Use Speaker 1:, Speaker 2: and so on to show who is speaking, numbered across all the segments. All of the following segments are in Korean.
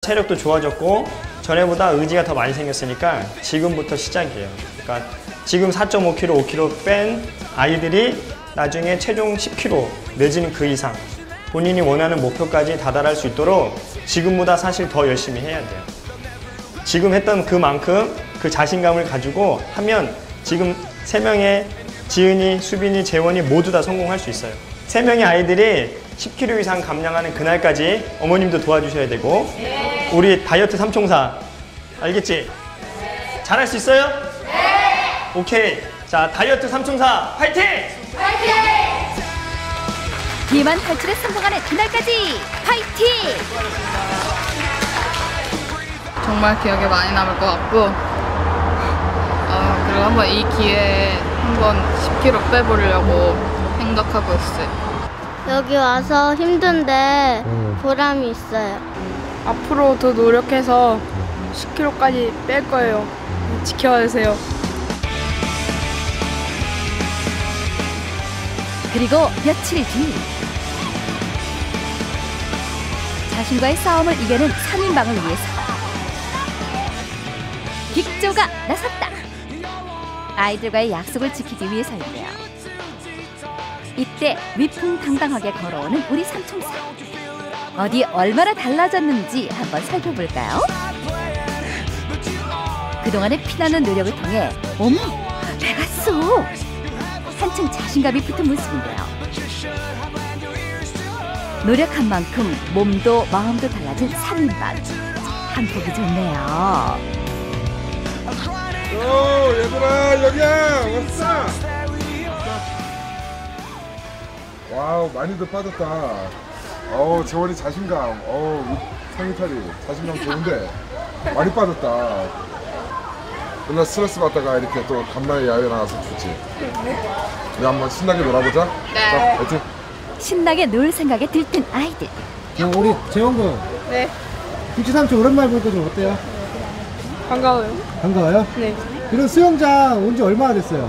Speaker 1: 체력도 좋아졌고 전에보다 의지가 더 많이 생겼으니까 지금부터 시작이에요. 그러니까 지금 4.5kg, 5kg 뺀 아이들이 나중에 최종 10kg 내지는 그 이상 본인이 원하는 목표까지 다다를 수 있도록 지금보다 사실 더 열심히 해야 돼요. 지금 했던 그만큼 그 자신감을 가지고 하면 지금 3명의 지은이, 수빈이, 재원이 모두 다 성공할 수 있어요. 3명의 아이들이 10kg 이상 감량하는 그날까지 어머님도 도와주셔야 되고 우리 다이어트 삼총사 알겠지? 잘할 수 있어요? 네! 오케이. 자, 다이어트 삼총사 파이팅! 파이팅!
Speaker 2: 비만 탈출에 성공하는 그날까지 파이팅!
Speaker 3: 정말 기억에 많이 남을 것 같고 그리고 한번 이 기회에 한번 10kg 빼보려고 생각하고 있어요.
Speaker 4: 여기 와서 힘든데 보람이 있어요.
Speaker 5: 앞으로 더 노력해서 10kg까지 뺄 거예요. 지켜주세요.
Speaker 2: 그리고 며칠 뒤 자신과의 싸움을 이겨낸 3인방을 위해서 빅조가 나섰다. 아이들과의 약속을 지키기 위해서인데요. 이때 위풍당당하게 걸어오는 우리 삼총사. 어디 얼마나 달라졌는지 한번 살펴볼까요? 그동안의 피나는 노력을 통해 어머, 배갔어! 한층 자신감이 붙은 모습인데요. 노력한 만큼 몸도 마음도 달라진 3인방. 한 보기 좋네요.
Speaker 6: 얘들아 여기야 왔어. 와우 많이들 빠졌다. 재원이 자신감. 상의탈이 자신감 좋은데 많이 빠졌다. 맨날 스트레스 받다가 이렇게 또 간만에 야외 나가서 좋지. 우리 한번 신나게 놀아보자.
Speaker 3: 네.
Speaker 6: 자, 화이팅.
Speaker 2: 신나게 놀 생각에 들뜬 아이들.
Speaker 7: 우리 재원 군.
Speaker 5: 네.
Speaker 7: 빅조 삼촌 오랜만에 보니까 좀 어때요?
Speaker 5: 반가워요.
Speaker 7: 반가워요?
Speaker 5: 네.
Speaker 7: 그럼 수영장 온 지 얼마나 됐어요?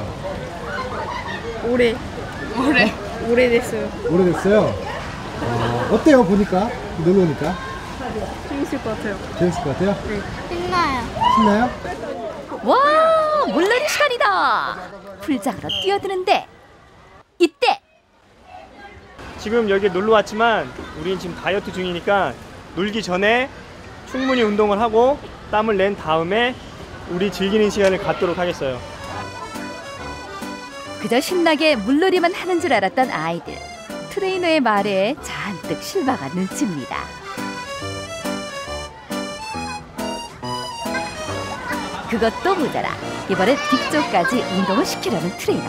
Speaker 5: 오래됐어요.
Speaker 7: 오래됐어요? 어때요 보니까? 놀러 오니까?
Speaker 5: 재밌을 것 같아요.
Speaker 7: 재밌을 것 같아요?
Speaker 5: 네.
Speaker 4: 신나요.
Speaker 7: 신나요?
Speaker 2: 와, 물놀이 시간이다. 풀장으로 뛰어드는데 이때
Speaker 1: 지금 여기 놀러 왔지만 우린 지금 다이어트 중이니까 놀기 전에 충분히 운동을 하고 땀을 낸 다음에 우리 즐기는 시간을 갖도록 하겠어요.
Speaker 2: 그저 신나게 물놀이만 하는 줄 알았던 아이들. 트레이너의 말에 잔뜩 실망한 눈치입니다. 그것도 모자라 이번엔 빅조까지 운동을 시키려는 트레이너.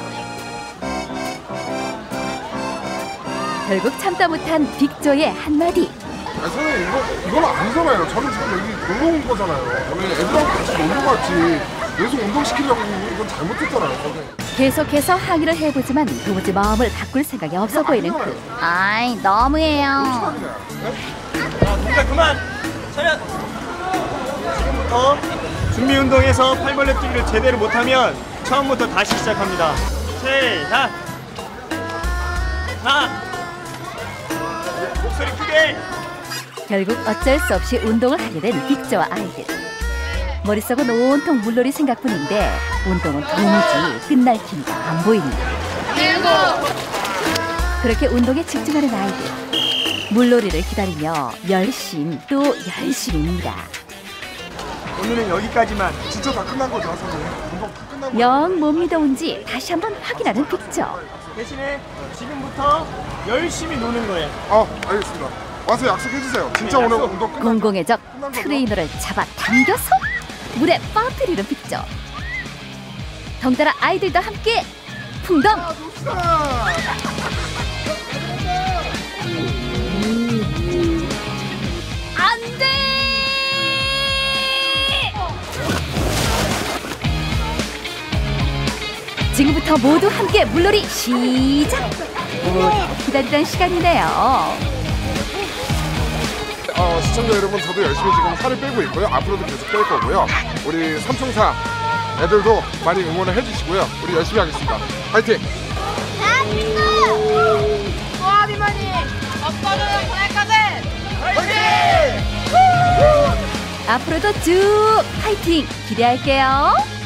Speaker 2: 결국 참다 못한 빅조의 한마디.
Speaker 6: 선생님 이건 아니잖아요. 저는 지금 여기 놀러 온 거잖아요. 저는 애들하고 같이 놀러 갔지. 계속 운동시키려고 이건 잘못했잖아요. 선생님.
Speaker 2: 계속해서 항의를 해보지만 도무지 마음을 바꿀 생각이 없어 보이는 그. 아이 너무해요.
Speaker 1: 동작 그만! 차렷! 지금부터 준비 운동에서 팔벌레 뛰기를 제대로 못하면 처음부터 다시 시작합니다. 시작! 하나! 목소리 크게!
Speaker 2: 결국 어쩔 수 없이 운동을 하게 된 빅조와 아이들. 머릿속은 온통 물놀이 생각뿐인데 운동은 도무지 끝날 기미가 안 보입니다. 그렇게 운동에 집중하는 아이들. 물놀이를 기다리며 열심 또 열심입니다.
Speaker 1: 오늘은 여기까지만.
Speaker 6: 진짜 다 끝난 거죠, 선생님? 운동 다 끝난 거죠?
Speaker 2: 영 못 믿어온지 다시 한번 확인하는 빅조.
Speaker 1: 대신에 지금부터 열심히 노는 거예요.
Speaker 6: 알겠습니다. 와서 약속해주세요. 진짜
Speaker 1: 네,
Speaker 6: 오늘
Speaker 1: 약속.
Speaker 6: 운동 끝난
Speaker 2: 공공의 적 트레이너를 잡아 당겨서 물에 빠뜨리는 빅조. 덩달아 아이들도 함께 풍덩! 안 돼! 지금부터 모두 함께 물놀이 시작! 기다리던 시간이네요.
Speaker 6: 시청자 여러분, 저도 열심히 지금 살을 빼고 있고요. 앞으로도 계속 뺄 거고요. 우리 삼총사 애들도 많이 응원을 해주시고요. 우리 열심히 하겠습니다. 파이팅!
Speaker 3: 와, 비만이 아빠는 그날까지
Speaker 6: 파이팅!
Speaker 2: 앞으로도 쭉 파이팅 기대할게요.